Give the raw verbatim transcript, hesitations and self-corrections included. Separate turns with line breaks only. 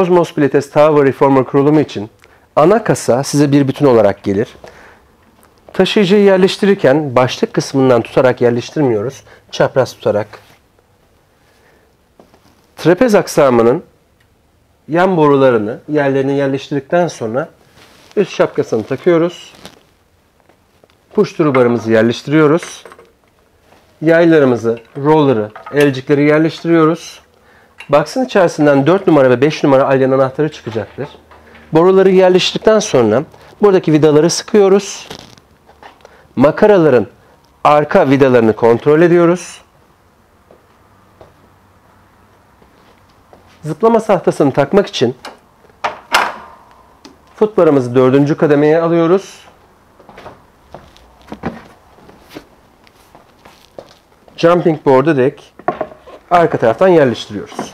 Cosmos Pilates Tower Reformer kurulumu için ana kasa size bir bütün olarak gelir. Taşıyıcıyı yerleştirirken başlık kısmından tutarak yerleştirmiyoruz. Çapraz tutarak. Trapez aksamının yan borularını yerlerine yerleştirdikten sonra üst şapkasını takıyoruz. Push through barımızı yerleştiriyoruz. Yaylarımızı, roller'ı, elcikleri yerleştiriyoruz. Box'ın içerisinden dört numara ve beş numara alyan anahtarı çıkacaktır. Boruları yerleştirdikten sonra buradaki vidaları sıkıyoruz. Makaraların arka vidalarını kontrol ediyoruz. Zıplama sahtasını takmak için footbarımızı dördüncü kademeye alıyoruz. Jumping board'u direkt arka taraftan yerleştiriyoruz.